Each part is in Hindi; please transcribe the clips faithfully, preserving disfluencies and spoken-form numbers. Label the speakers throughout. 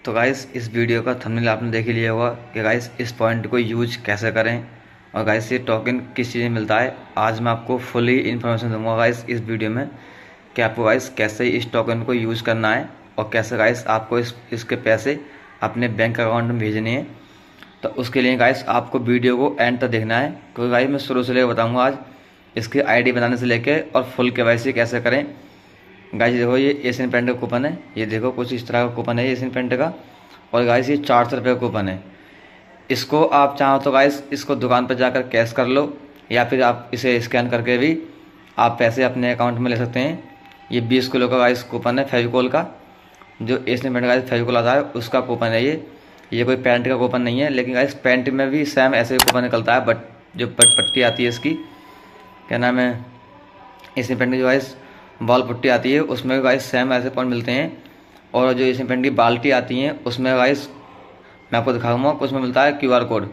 Speaker 1: तो गाइस इस वीडियो का थंबनेल आपने देख ही लिया होगा कि गाइस इस पॉइंट को यूज कैसे करें और गाइस ये टोकन किस चीज़ में मिलता है। आज मैं आपको फुली इन्फॉर्मेशन दूंगा गाइस इस वीडियो में कि आपको गाइस कैसे इस टोकन को यूज़ करना है और कैसे गाइस आपको इस इसके पैसे अपने बैंक अकाउंट में भेजने हैं। तो उसके लिए गाइस आपको वीडियो को एंड तक देखना है, क्योंकि गाइस मैं शुरू से लेकर बताऊँगा आज इसकी आई डी बनाने से लेके और फुल के वाई सी कैसे करें। गाइस देखो ये एशियन पेंट का कूपन है, ये देखो कुछ इस तरह का कूपन है एशियन पेंट का। और गाइस ये चार सौ रुपये का कूपन है। इसको आप चाहो तो गाइस इसको दुकान पर जाकर कैश कर लो या फिर आप इसे स्कैन करके भी आप पैसे अपने अकाउंट में ले सकते हैं। ये बीस किलो का गाइस कूपन है फेविकोल का, जो एशियन पेंट का फेविकोल आता है उसका कूपन है ये ये कोई पैंट का कूपन नहीं है, लेकिन गाइस पैंट में भी सेम ऐसे कूपन निकलता है, बट जो पट पट्टी आती है इसकी क्या नाम है एशियन पेंट की जो गाइस बॉल पुट्टी आती है उसमें भी गाइस सेम ऐसे पॉइंट मिलते हैं। और जो एशियन पेंट की बाल्टी आती हैं उसमें गाइस मैं आपको दिखाऊंगा, उसमें मिलता है क्यूआर कोड,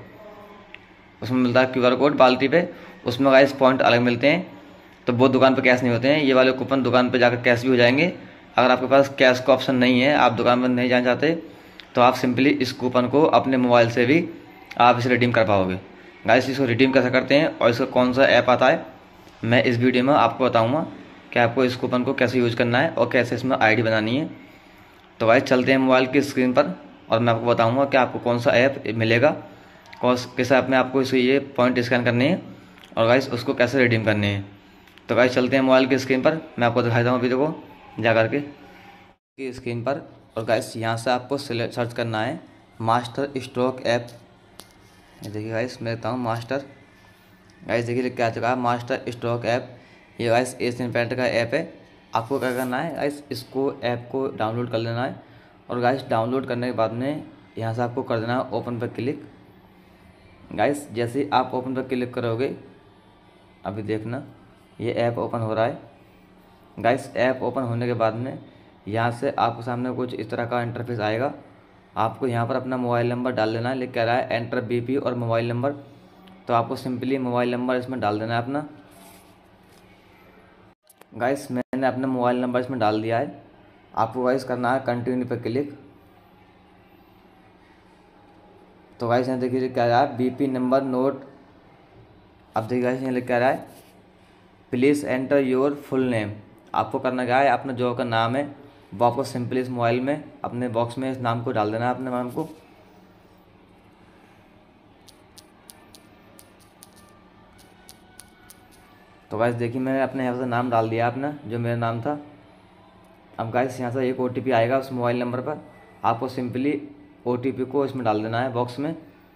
Speaker 1: उसमें मिलता है क्यूआर कोड बाल्टी पे, उसमें गाइस पॉइंट अलग मिलते हैं। तो वो दुकान पे कैश नहीं होते हैं, ये वाले कूपन दुकान पे जाकर कैश भी हो जाएंगे। अगर आपके पास कैश का ऑप्शन नहीं है, आप दुकान में नहीं जाना चाहते, तो आप सिंपली इस कूपन को अपने मोबाइल से भी आप इसे रिडीम कर पाओगे। गाइस इसको रिडीम कैसे करते हैं और इसका कौन सा ऐप आता है मैं इस वीडियो में आपको बताऊँगा कि आपको इस कूपन को कैसे यूज़ करना है और कैसे इसमें आई डी बनानी है। तो गाइस चलते हैं मोबाइल की स्क्रीन पर और मैं आपको बताऊंगा कि आपको कौन सा ऐप मिलेगा, कौन किस ऐप में आपको इसे ये पॉइंट स्कैन करने हैं और गाइस उसको कैसे रिडीम करने हैं। तो गाइस चलते हैं मोबाइल की स्क्रीन पर, मैं आपको दिखाता हूँ वीडियो को जा करके की स्क्रीन पर। और गाइस यहाँ से आपको सर्च करना है मास्टर स्ट्रोक ऐप। ये देखिए गाइस मैं देखता हूँ मास्टर, गाइस देखिए लिख के आ चुका है मास्टर स्ट्रोक ऐप। ये गाइस एशियन पेंट का ऐप है। आपको क्या करना है गाइस, इसको ऐप को डाउनलोड कर लेना है और गाइस डाउनलोड करने के बाद में यहाँ से आपको कर देना है ओपन पर क्लिक। गाइस जैसे ही आप ओपन पर क्लिक करोगे, अभी देखना ये ऐप ओपन हो रहा है। गाइस ऐप ओपन होने के बाद में यहाँ से आपके सामने कुछ इस तरह का इंटरफेस आएगा। आपको यहाँ पर अपना मोबाइल नंबर डाल देना है, लिख कह रहा है एंटर बीपी और मोबाइल नंबर। तो आपको सिंपली मोबाइल नंबर इसमें डाल देना है अपना। गाइस मैंने अपना मोबाइल नंबर इसमें डाल दिया है। आपको गाइस करना है कंटिन्यू पर क्लिक। तो गाइस यहाँ देखिए क्या रहा है बीपी नंबर नोट। अब देखिए गाइस यहाँ लिख क्या रहा है please enter your full name. आपको करना क्या है अपना जो का नाम है वो आपको सिंपली इस मोबाइल में अपने बॉक्स में इस नाम को डाल देना है अपने नाम को। तो गाइस देखिए मैंने अपने यहाँ से नाम डाल दिया अपना जो मेरा नाम था। अब गाइस यहाँ से एक ओ टी पी आएगा उस मोबाइल नंबर पर, आपको सिंपली ओ टी पी को इसमें डाल देना है बॉक्स में।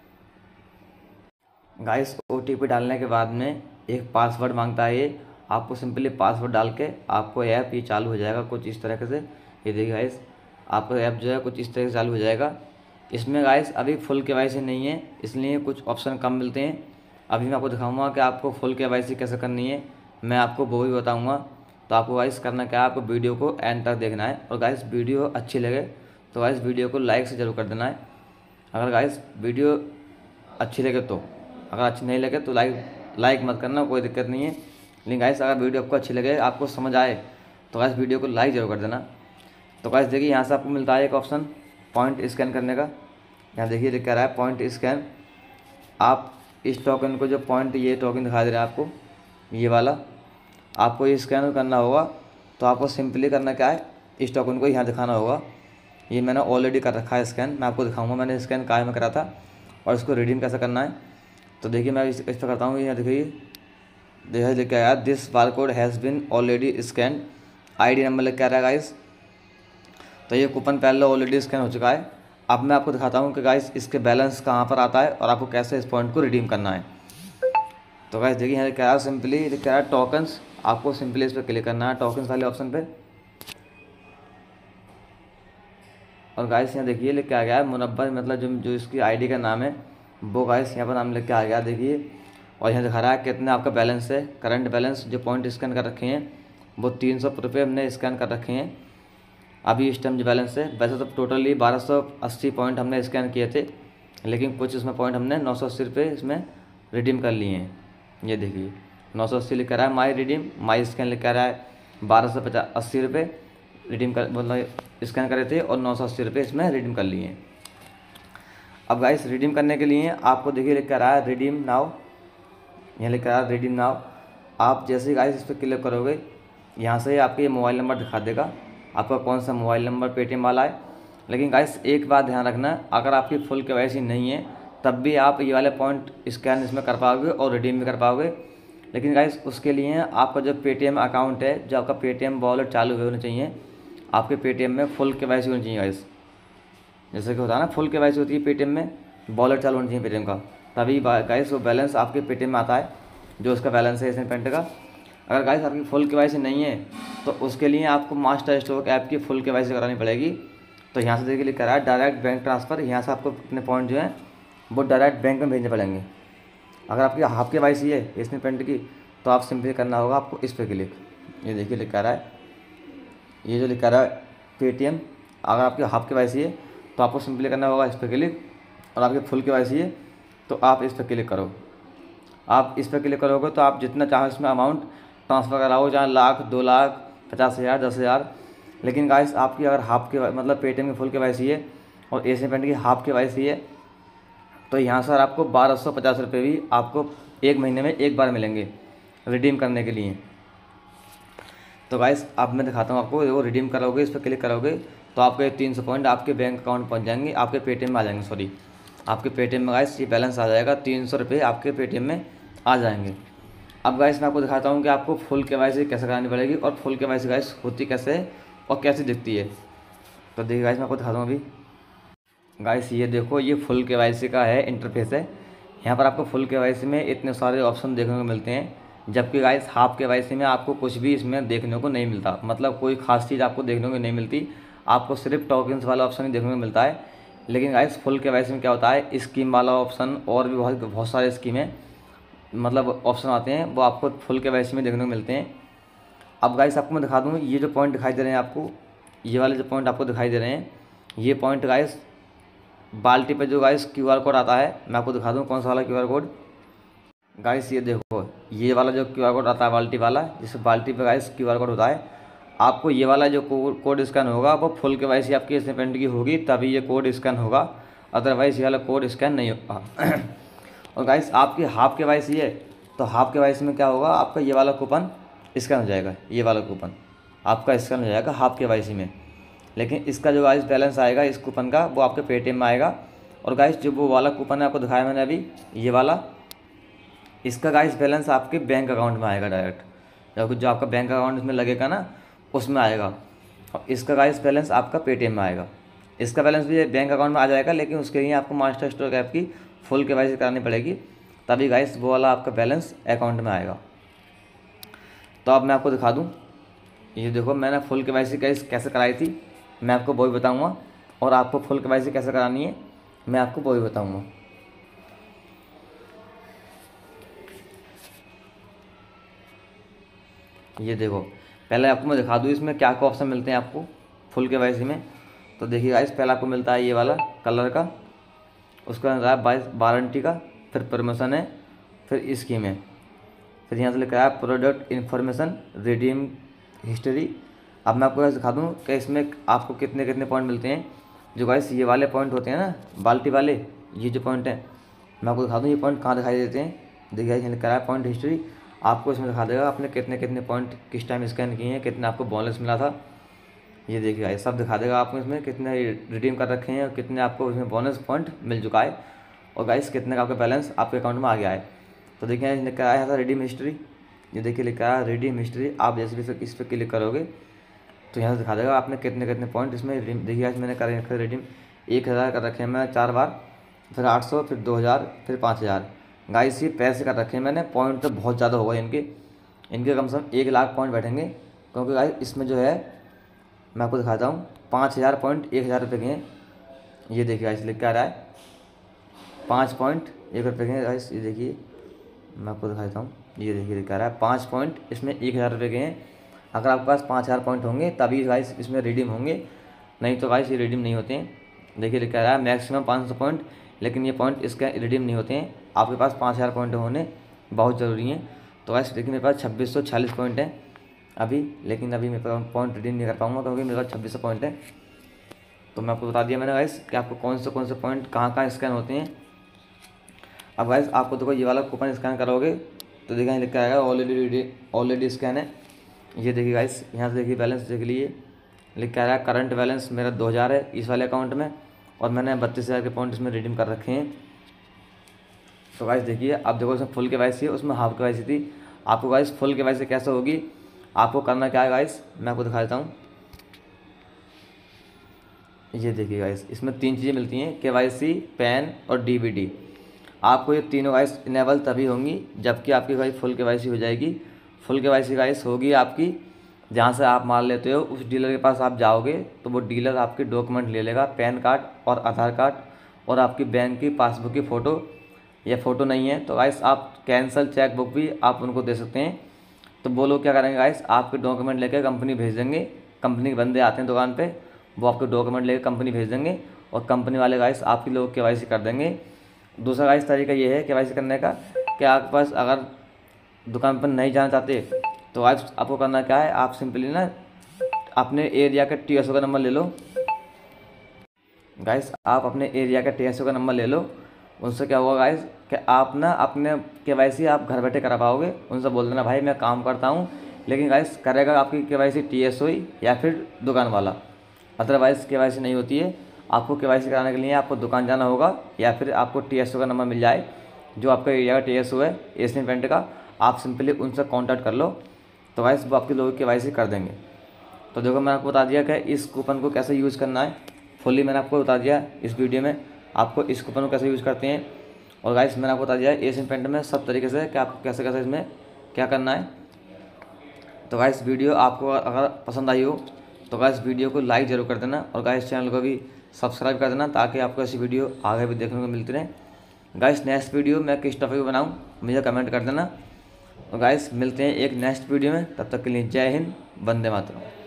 Speaker 1: गाइस ओ टी पी डालने के बाद में एक पासवर्ड मांगता है, ये आपको सिंपली पासवर्ड डाल के आपको ऐप ये चालू हो जाएगा कुछ इस तरीके से। ये देखिए गाइस आपका ऐप जो है कुछ इस तरह से चालू हो जाएगा। इसमें गाइस अभी फुल के वाई सी नहीं है, इसलिए कुछ ऑप्शन कम मिलते हैं। अभी मैं आपको दिखाऊंगा कि आपको फुल के वाई सी कैसे करनी है, मैं आपको वो भी बताऊँगा। तो आपको गाइस करना क्या है, आपको वीडियो को एंड तक देखना है और गाइस वीडियो अच्छी लगे तो गाइस वीडियो को लाइक से जरूर कर देना है। अगर गाइस वीडियो अच्छी लगे तो, अगर अच्छी नहीं लगे तो लाइक लाइक मत करना, कोई दिक्कत नहीं है। लेकिन गाइस अगर वीडियो आपको अच्छी लगे, आपको समझ आए तो गाइस वीडियो को लाइक जरूर कर देना। तो गाइस देखिए यहाँ से आपको मिलता है एक ऑप्शन पॉइंट स्कैन करने का। यहाँ देखिए लिख रहा है पॉइंट स्कैन। आप इस टोकन को जो पॉइंट ये टोकन दिखा दे रहा है आपको ये वाला, आपको ये स्कैन करना होगा। तो आपको सिंपली करना क्या है, इस टोकन को यहाँ दिखाना होगा। ये मैंने ऑलरेडी कर रखा है स्कैन, मैं आपको दिखाऊंगा मैंने स्कैन काय में करा था और इसको रिडीम कैसे करना है। तो देखिए मैं इस इस पर करता हूँ। यहाँ देखिए देखिए लिख के आया दिस बार code has been already scan, I D number लिख के आ रहा है गाइस। तो ये कूपन पहले ऑलरेडी स्कैन हो चुका है। अब मैं आपको दिखाता हूँ कि गाइस इसके बैलेंस कहाँ पर आता है और आपको कैसे इस पॉइंट को रिडीम करना है। तो गाइस देखिए यहाँ लिख के आया सिंपली लिख के आया टोकन्स। आपको सिंपली इस पर क्लिक करना है टोकन्स वाले ऑप्शन पे। और गाइस यहाँ देखिए लिख के आ गया है मुनव्वर, मतलब जो जो इसकी आईडी का नाम है वो गाइस यहाँ पर नाम लिख के आ गया देखिए। और यहाँ दिखा रहा है कितना आपका बैलेंस है, करंट बैलेंस जो पॉइंट स्कैन कर रखे हैं वो तीन सौ रुपये हमने स्कैन कर रखे हैं अभी इस टाइम जो बैलेंस है। वैसे तो टोटली बारह सौ अस्सी पॉइंट हमने स्कैन किए थे, लेकिन कुछ इसमें पॉइंट हमने नौ सौ अस्सी रुपये इसमें रिडीम कर लिए हैं। ये देखिए नौ सौ अस्सी लिख कर रहा है माई रिडीम, माई स्कैन लिख कर रहा है बारह सौ पचास अस्सी रुपये रिडीम कर मतलब स्कैन करे थे और नौ सौ अस्सी रुपये इसमें रिडीम कर लिए। अब गाइस रिडीम करने के लिए आपको देखिए लिख कर आया रिडीम नाउ, यहाँ लिख कर आया रिडीम नाउ। आप जैसे ही गाइस इस पर क्लिक करोगे यहाँ से आपके ये मोबाइल नंबर दिखा देगा आपका कौन सा मोबाइल नंबर पेटीएम वाला है। लेकिन गाइस एक बात ध्यान रखना, अगर आपकी फुल केवाईसी नहीं है तब भी आप ये वाले पॉइंट स्कैन इसमें कर पाओगे और रिडीम भी कर पाओगे। लेकिन गाइस उसके लिए आपका जो पेटीएम अकाउंट है, जो आपका पेटीएम वॉलेट चालू होना चाहिए, आपके पेटीएम में फुल केवाईसी होनी चाहिए गाइस। जैसे कि होता है ना फुल केवाईसी होती है पेटीएम में, वॉलेट चालू होना चाहिए पेटीएम का, तभी गाइस वो बैलेंस आपके पेटीएम में आता है, जो उसका बैलेंस है एशियन पेंट का। अगर गाइस आपकी फुल केवाईसी नहीं है तो उसके लिए आपको मास्टर स्ट्रोक ऐप की फुल केवाईसी करानी पड़ेगी। तो यहाँ से देखिए लिख कर आया डायरेक्ट बैंक ट्रांसफ़र, यहाँ से आपको अपने पॉइंट जो हैं वो डायरेक्ट बैंक में भेजने पड़ेंगे। अगर आपकी हाफ केवाईसी है एशियन पेंट की तो आप सिंपली करना होगा आपको इस पर क्लिक, ये देखिए लिख कर रहा है, ये जो लिख कर रहा है पेटीएम। अगर आपकी हाफ केवाईसी है तो आपको सिंपली करना होगा इस पर क्लिक, और आपकी फुल केवाईसी है तो आप इस पर क्लिक करो। आप इस पर क्लिक करोगे तो आप जितना चाहो इसमें अमाउंट ट्रांसफ़र कराओ, चाहे लाख, दो लाख, पचास हज़ार, दस हज़ार। लेकिन गाइस आपकी अगर हाफ के मतलब पेटीएम की फुल केवाईसी है और एशियन पेंट की हाफ केवाईसी है तो यहाँ सर आपको बारह सौ पचास रुपये भी आपको एक महीने में एक बार मिलेंगे रिडीम करने के लिए। तो गाइस अब मैं दिखाता हूँ आपको, वो रिडीम करोगे इस पर क्लिक करोगे तो आपके तीन सौ पॉइंट आपके बैंक अकाउंट पहुँच जाएंगे, आपके पेटीएम में आ जाएंगे, सॉरी आपके पेटीएम में गाइस ये बैलेंस आ जाएगा, तीन सौ रुपये आपके पेटीएम में आ जाएंगे। अब गाइस मैं आपको दिखाता हूँ कि आपको फुल केवाईसी कैसे करानी पड़ेगी और फुल केवाईसी गाइस होती कैसे है और कैसे दिखती है। तो देखिए गाइस मैं आपको दिखाता हूँ अभी। गाइस ये देखो ये फुल केवाईसी का है इंटरफेस है। यहाँ पर आपको फुल केवाईसी में इतने सारे ऑप्शन देखने को मिलते हैं, जबकि गाइस हाफ केवाईसी में आपको कुछ भी इसमें देखने को नहीं मिलता, मतलब कोई खास चीज़ आपको देखने को नहीं मिलती, आपको सिर्फ टोकन्स वाला ऑप्शन ही देखने को मिलता है। लेकिन गाइस फुल केवाईसी में क्या होता है, स्कीम वाला ऑप्शन और भी बहुत बहुत सारे स्कीमें मतलब ऑप्शन आते हैं, वो आपको फुल केवाईसी में देखने को मिलते हैं। अब गाइस आपको मैं दिखा दूँ, ये जो पॉइंट दिखाई दे रहे हैं आपको, ये वाले जो पॉइंट आपको दिखाई दे रहे हैं, ये पॉइंट गाइस बाल्टी पे जो गाइस क्यू आर कोड आता है, मैं आपको दिखा दूँ कौन सा वाला क्यू आर कोड। गाइस ये देखो ये वाला जो क्यू आर कोड आता है बाल्टी वाला, जिससे बाल्टी पे गाइस क्यू आर कोड होता है, आपको ये वाला जो कोड स्कैन होगा वो फुल केवाईसी आपकी एशियन पेंट की होगी तभी ये कोड स्कैन होगा, अदरवाइज ये वाला कोड स्कैन नहीं होगा। और गाइस आपकी हाफ केवाईसी है तो हाफ केवाईसी में क्या होगा, आपका ये वाला कूपन स्कैन हो जाएगा, ये वाला कूपन आपका स्कैन हो जाएगा हाफ केवाईसी में। लेकिन इसका जो गाइस बैलेंस आएगा इस कूपन का वो आपके पेटीएम में आएगा। और गाइस जो वो वाला कूपन है आपको दिखाया मैंने अभी, ये वाला, इसका गाइस बैलेंस आपके बैंक अकाउंट में आएगा डायरेक्ट, जो जो आपका बैंक अकाउंट इसमें लगेगा ना उसमें आएगा। और इसका गाइस बैलेंस आपका पेटीएम में आएगा, इसका बैलेंस भी बैंक अकाउंट में आ जाएगा, लेकिन उसके लिए आपको मास्टर स्ट्रोक ऐप की फुल केवाईसी करानी पड़ेगी, तभी गाइस वो वाला आपका बैलेंस अकाउंट में आएगा। तो अब मैं आपको दिखा दूँ, ये देखो मैंने फुल केवाईसी गाइस कैसे कराई थी मैं आपको वो भी बताऊँगा, और आपको फुल केवाईसी कैसे करानी है मैं आपको वो भी बताऊँगा। ये देखो पहले आपको मैं दिखा दूँ इसमें क्या क्या ऑप्शन मिलते हैं आपको फुल केवाईसी में। तो देखिए गाइस पहले आपको मिलता है ये वाला कलर का, उसका मिलता है बाईस वारंटी का, फिर प्रमोशन है, फिर स्कीम है, फिर यहाँ से लिखा है प्रोडक्ट इन्फॉर्मेशन, रिडीम हिस्ट्री। अब मैं आपको गाइस दिखा दूँ कि इसमें आपको कितने कितने पॉइंट मिलते हैं। जो गाइस ये वाले पॉइंट होते हैं ना बाल्टी वाले, ये जो पॉइंट हैं मैं आपको दिखा दूँ ये पॉइंट कहाँ दिखाई देते हैं। देखिए गाइस यहाँ लिखा है पॉइंट हिस्ट्री, आपको इसमें दिखा देगा आपने कितने कितने पॉइंट किस टाइम स्कैन किए हैं, कितना आपको बोनस मिला था, ये देखिए गाइस सब दिखा देगा आपको इसमें कितने रिडीम कर रखे हैं और कितने आपको इसमें बोनस पॉइंट मिल चुका है, और गाइस कितने का आपका बैलेंस आपके अकाउंट में आ गया है। तो देखिए लिखा आया था रिडीम हिस्ट्री, ये देखिए लिखा है रिडीम हिस्ट्री। आप जैसे भी इस पर क्लिक करोगे तो यहाँ से दिखा देगा आपने कितने कितने पॉइंट इसमें रिडीम। देखिए गाइस मैंने कर रखे रिडीम एक हज़ार कर रखे हैं मैंने चार बार, फिर आठ सौ, फिर दो हज़ार, फिर पाँच हज़ार। गाइस ये पैसे कर रखे हैं मैंने, पॉइंट तो बहुत ज़्यादा होगा इनके, इनके कम से कम एक लाख पॉइंट बैठेंगे, क्योंकि गाइस इसमें जो है मैं आपको दिखाता हूँ पाँच हज़ार पॉइंट एक हज़ार रुपये के हैं। ये देखिए गाइस लिख के आ रहा है पाँच पॉइंट एक रुपये के हैं गाइस, ये देखिए मैं आपको दिखाता हूँ, ये देखिए लिख के आ रहा है पाँच पॉइंट इसमें एक हज़ार रुपये के हैं। अगर आपके पास पाँच हज़ार पॉइंट होंगे तभी गाइस इसमें रिडीम होंगे, नहीं तो गाइस ये रिडीम नहीं होते हैं। देखिए लिख के आ रहा है मैक्सिमम पाँच सौ पॉइंट, लेकिन ये पॉइंट इसके रिडीम नहीं होते हैं, आपके पास पाँच हज़ार पॉइंट होने बहुत ज़रूरी हैं। तो गाइस देखिए मेरे पास छब्बीस सौ छियालीस पॉइंट है, अभी, लेकिन अभी मेरे पास पॉइंट रिडीम नहीं कर पाऊँगा क्योंकि मेरे पास छब्बीस सौ पॉइंट है। तो मैं आपको बता दिया मैंने गाइस कि आपको कौन से कौन से पॉइंट कहाँ कहाँ स्कैन होते हैं। अब गाइस आपको देखो ये वाला कूपन स्कैन करोगे तो देखिए लिखा आएगा ऑलरेडी ऑलरेडी स्कैन है। ये देखिए गाइस, यहाँ से देखिए बैलेंस देख लीजिए, लिखा आ रहा है करंट बैलेंस मेरा दो हज़ार है इस वाले अकाउंट में, और मैंने बत्तीस हज़ार के पॉइंट इसमें रिडीम कर रखे हैं। तो गाइस देखिए, अब देखो इसमें फुल के वाई सी है, उसमें हाफ के वाई सी थी। आपको guys full K Y C कैसे होगी, आपको करना क्या है गाइस, मैं आपको दिखा देता हूँ। ये देखिए गाइस, इसमें तीन चीज़ें मिलती हैं, के वाई सी, पैन और डी बी डी। आपको ये तीनों गाइस इनेबल तभी होंगी जबकि आपकी guys full K Y C हो जाएगी। Full K Y see guys होगी आपकी जहाँ से आप माल लेते हो उस डीलर के पास आप जाओगे तो वो डीलर आपके डॉक्यूमेंट ले लेगा, पैन कार्ड और आधार कार्ड और आपकी बैंक की पासबुक की फ़ोटो, या फ़ोटो नहीं है तो गाइस आप कैंसल चेक बुक भी आप उनको दे सकते हैं। तो वो लोग क्या करेंगे गाइस, आपके डॉक्यूमेंट लेकर कंपनी भेज देंगे। कंपनी के बंदे आते हैं दुकान पे, वो आपके डॉक्यूमेंट लेकर कंपनी भेज देंगे और कंपनी वाले गाइस आपके लोग के वाई सी कर देंगे। दूसरा गाइस तरीका ये है के वाई सी करने का कि आपके पास अगर दुकान पर नहीं जाना चाहते तो गाइस आपको करना क्या है, आप सिंपली ना अपने एरिया का टी एस ओ का नंबर ले लो। गाइस आप अपने एरिया का टी एस ओ का नंबर ले लो। उनसे क्या होगा गाइस कि आप ना अपने के वाई सी आप घर बैठे करा पाओगे। उनसे बोल देना भाई मैं काम करता हूँ, लेकिन गाइस करेगा आपकी K Y C T S O ही या फिर दुकान वाला, अदरवाइज़ के वाई सी नहीं होती है। आपको के वाई सी कराने के लिए आपको दुकान जाना होगा या फिर आपको टी एस ओ का नंबर मिल जाए, जो आपका एरिया का टी एस ओ है एशियन पेंट का, आप सिंपली उनसे कांटेक्ट कर लो तो गाइस वो आपके लोगों की के वाई सी कर देंगे। तो देखो मैंने आपको बता दिया कि इस कूपन को कैसे यूज़ करना है, फुली मैंने आपको बता दिया इस वीडियो में आपको इस कूपन को कैसे यूज़ करते हैं। और गाइस मैंने आपको बता दिया है एशियन पेंट में सब तरीके से कि आपको कैसे कैसे इसमें क्या करना है। तो गाइस वीडियो आपको अगर पसंद आई हो तो गाइस वीडियो को लाइक ज़रूर कर देना और गाइस चैनल को भी सब्सक्राइब कर देना ताकि आपको ऐसी वीडियो आगे भी देखने को मिलती रहे। गाइस नेक्स्ट वीडियो मैं किस टॉपिक पर बनाऊँ मुझे कमेंट कर देना। और गाइस मिलते हैं एक नेक्स्ट वीडियो में, तब तक के लिए जय हिंद, वंदे मातरम।